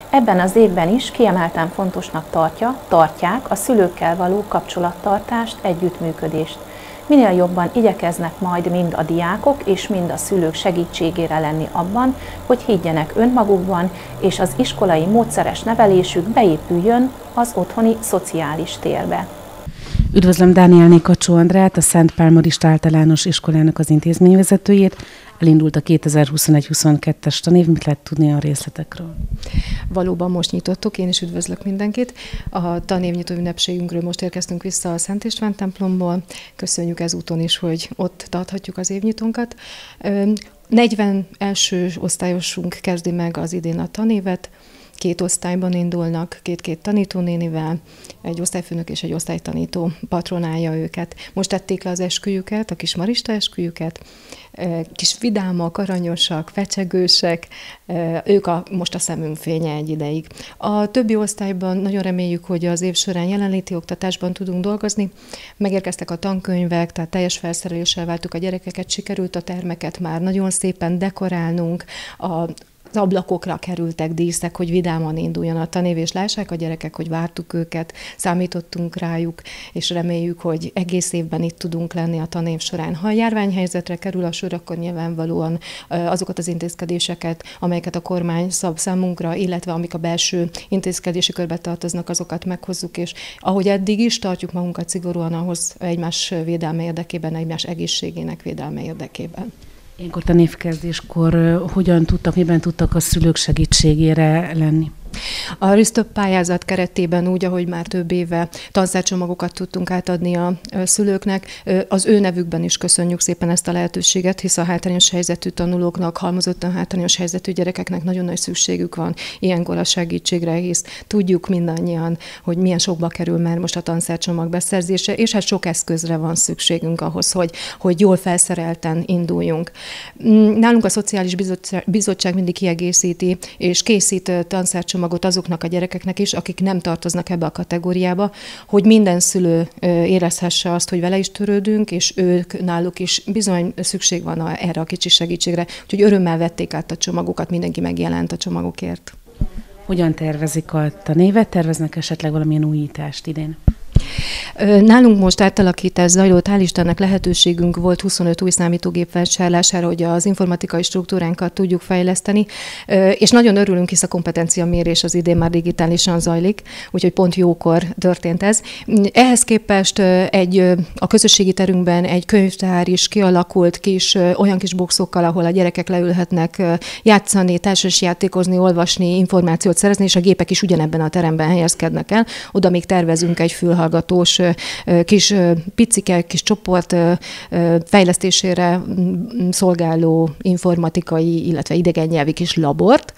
Ebben az évben is kiemelten fontosnak tartják a szülőkkel való kapcsolattartást, együttműködést. Minél jobban igyekeznek majd mind a diákok és mind a szülők segítségére lenni abban, hogy higgyenek önmagukban, és az iskolai módszeres nevelésük beépüljön az otthoni szociális térbe. Üdvözlöm Dánielné Kacsó Andrát, a Szent Pál Marista Általános Iskolának az intézményvezetőjét. Elindult a 2021-22-es tanév, mit lehet tudni a részletekről? Valóban most nyitottuk, én is üdvözlök mindenkit. A tanévnyitó ünnepségünkről most érkeztünk vissza a Szent István templomból. Köszönjük ezúton is, hogy ott tarthatjuk az évnyitónkat. 40 első osztályosunk kezdi meg az idén a tanévet. 2 osztályban indulnak, 2 tanítónénivel, egy osztályfőnök és egy osztálytanító patronálja őket. Most tették le az esküjüket, a kis marista esküjüket, kis vidámak, aranyosak, fecsegősek, ők most a szemünk fénye egy ideig. A többi osztályban nagyon reméljük, hogy az év során jelenléti oktatásban tudunk dolgozni. Megérkeztek a tankönyvek, tehát teljes felszereléssel vártuk a gyerekeket, sikerült a termeket már nagyon szépen dekorálnunk, az ablakokra kerültek díszek, hogy vidáman induljon a tanév, és lássák a gyerekek, hogy vártuk őket, számítottunk rájuk, és reméljük, hogy egész évben itt tudunk lenni a tanév során. Ha a járványhelyzetre kerül a sor, akkor nyilvánvalóan azokat az intézkedéseket, amelyeket a kormány szab számunkra, illetve amik a belső intézkedési körbe tartoznak, azokat meghozzuk, és ahogy eddig is tartjuk magunkat szigorúan ahhoz egymás védelme érdekében, egymás egészségének védelme érdekében. Ilyenkor tanévkezdéskor miben tudtak a szülők segítségére lenni? A RISZ-több pályázat keretében úgy, ahogy már több éve tanszárcsomagokat tudtunk átadni a szülőknek, az ő nevükben is köszönjük szépen ezt a lehetőséget, hisz a hátrányos helyzetű tanulóknak, halmozottan hátrányos helyzetű gyerekeknek nagyon nagy szükségük van ilyenkor a segítségre, hisz tudjuk mindannyian, hogy milyen sokba kerül már most a tanszárcsomag beszerzése, és hát sok eszközre van szükségünk ahhoz, hogy jól felszerelten induljunk. Nálunk a Szociális Bizottság mindig kiegészíti és készít tanszárcsomagot azoknak a gyerekeknek is, akik nem tartoznak ebbe a kategóriába, hogy minden szülő érezhesse azt, hogy vele is törődünk, és ők náluk is bizony szükség van erre a kicsi segítségre. Úgyhogy örömmel vették át a csomagokat, mindenki megjelent a csomagokért. Hogyan tervezik a tanévet? Terveznek esetleg valamilyen újítást idén? Nálunk most átalakítás zajlott, hál' Istennek lehetőségünk volt 25 új számítógép vásárlására, hogy az informatikai struktúránkat tudjuk fejleszteni, és nagyon örülünk, hisz a kompetenciamérés az idén már digitálisan zajlik, úgyhogy pont jókor történt ez. Ehhez képest a közösségi terünkben egy könyvtár is kialakult olyan kis boxokkal, ahol a gyerekek leülhetnek játszani, társasjátékozni, olvasni, információt szerezni, és a gépek is ugyanebben a teremben helyezkednek el. Oda még tervezünk egy fülhallgatós kis picike, kis csoport fejlesztésére szolgáló informatikai, illetve idegennyelvi kis labort.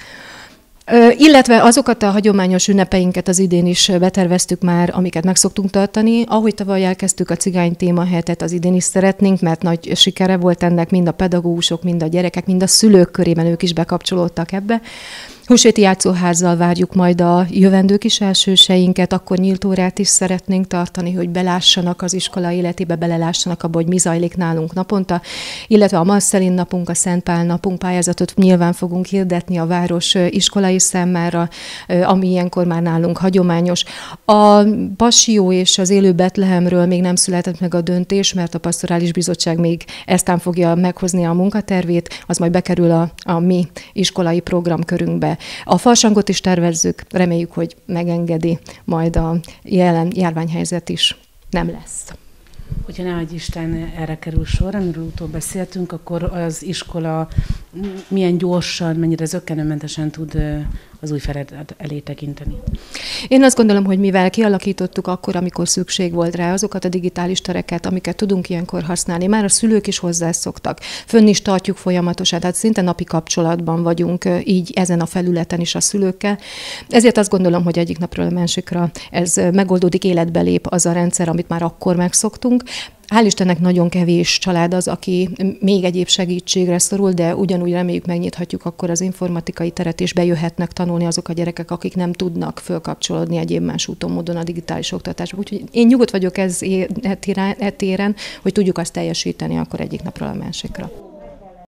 Illetve azokat a hagyományos ünnepeinket az idén is beterveztük már, amiket meg szoktunk tartani. Ahogy tavaly elkezdtük a cigány témahetet, az idén is szeretnénk, mert nagy sikere volt ennek mind a pedagógusok, mind a gyerekek, mind a szülők körében, ők is bekapcsolódtak ebbe. Húsvéti játszóházzal várjuk majd a jövendő kis elsőseinket, akkor nyílt órát is szeretnénk tartani, hogy belássanak az iskola életébe, belelássanak abba, hogy mi zajlik nálunk naponta, illetve a Marcellin napunk, a Szent Pál napunk pályázatot nyilván fogunk hirdetni a város iskolai számára, ami ilyenkor már nálunk hagyományos. A Passió és az Élő Betlehemről még nem született meg a döntés, mert a Pastorális Bizottság még eztán fogja meghozni a munkatervét, az majd bekerül a mi iskolai programkörünkbe. A farsangot is tervezzük, reméljük, hogy megengedi, majd a jelen járványhelyzet is nem lesz. Hogyha nehogy Isten erre kerül sor, amiről utóbb beszéltünk, akkor az iskola milyen gyorsan, mennyire zökkenőmentesen tud az új feladat elé tekinteni? Én azt gondolom, hogy mivel kialakítottuk akkor, amikor szükség volt rá, azokat a digitális tereket, amiket tudunk ilyenkor használni, már a szülők is hozzászoktak. Fönn is tartjuk folyamatosan, tehát szinte napi kapcsolatban vagyunk így ezen a felületen is a szülőkkel. Ezért azt gondolom, hogy egyik napról a másikra ez megoldódik, életbe lép az a rendszer, amit már akkor megszoktunk. Hál' Istennek nagyon kevés család az, aki még egyéb segítségre szorul, de ugyanúgy reméljük megnyithatjuk akkor az informatikai teret, és bejöhetnek tanulni azok a gyerekek, akik nem tudnak fölkapcsolódni egyéb más úton, módon a digitális oktatásba. Úgyhogy én nyugodt vagyok téren, hogy tudjuk azt teljesíteni akkor egyik napról a másikra.